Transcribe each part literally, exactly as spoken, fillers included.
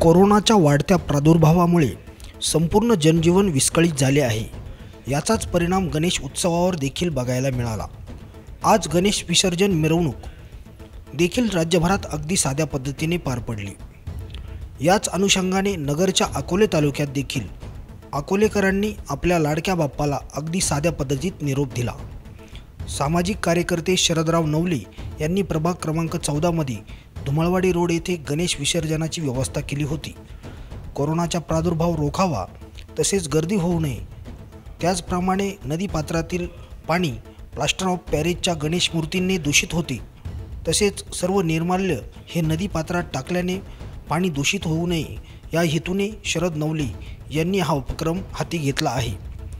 कोरोनाच्या वाढत्या प्रादुर्भावामुळे संपूर्ण जनजीवन विस्कळीत झाले आहे। याचाच परिणाम गणेश उत्सवावर देखील बघायला मिळाला। आज गणेश विसर्जन मिरवणूक देखील राज्यभरात अगदी साध्या पद्धतीने पार पडली। याच अनुषंगाने नगरच्या अकोले तालुक्यात देखील अकोलेकरांनी आपल्या लाडक्या बाप्पाला अगदी साध्या पद्धतीत निरोप दिला। सामाजिक कार्यकर्ते शरदराव नवले यांनी प्रभाग क्रमांक चौदा मध्ये धुमळवाडी रोड येथे गणेश विसर्जनाची व्यवस्था केली होती। कोरोनाचा प्रादुर्भाव रोखावा तसेच गर्दी होऊ नये त्याचप्रमाणे नदीपात्रातील पाणी प्लास्टर ऑफ पॅरिसच्या गणेश मूर्तींनी दूषित होते, तसेच सर्व निर्माल्य हे नदीपात्रात टाकल्याने पाणी दूषित होऊ नये या हेतूने शरद नवले यांनी हा उपक्रम हाती घेतला आहे।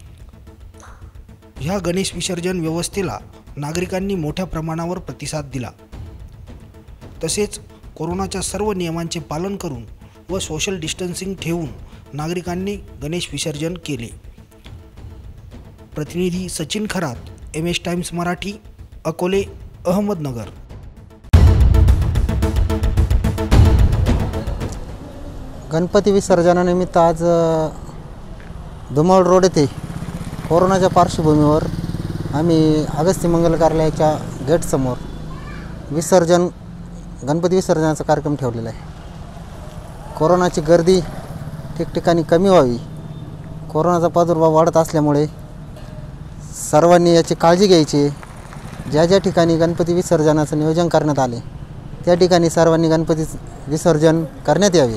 ह्या गणेश विसर्जन व्यवस्थेला नागरिकांनी मोठ्या प्रमाणावर प्रतिसाद दिला। तसेच कोरोनाच्या सर्व नियमांचे पालन करून व सोशल डिस्टन्सिंग ठेवून नागरिकांनी गणेश विसर्जन केले। प्रतिनिधी Sachin Kharat, M S Times Marathi, Akole, Ahmednagar. Ganpati विसर्जनानिमित्त आज धुमळ रोड येथे कोरोनाच्या पार्श्वभूमीवर आम्ही अगस्ती मंगल कार्यालयाच्या गेटसमोर विसर्जन गणपती विसर्जनाचा कार्यक्रम ठेवलेला आहे। कोरोनाची गर्दी ठिकठिकाणी कमी व्हावी, कोरोनाचा प्रादुर्भाव वाढत असल्यामुळे सर्वांनी याची काळजी घ्यायची। ज्या ज्या ठिकाणी गणपती विसर्जनाचं नियोजन करण्यात आले त्या ठिकाणी सर्वांनी गणपती विसर्जन करण्यात यावे।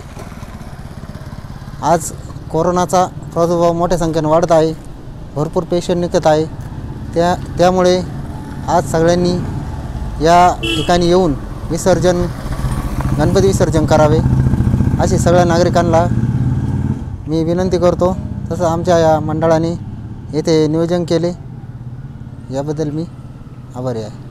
आज कोरोनाचा प्रादुर्भाव मोठ्या संख्येने वाढत आहे, भरपूर पेशंट निघत आहे, त्या त्यामुळे आज सगळ्यांनी या ठिकाणी येऊन विसर्जन गणपती विसर्जन करावे अशी सगळ्या नागरिकांना मी विनंती करतो। तसं आमच्या या मंडळाने येथे नियोजन केले याबद्दल मी आभारी आहे।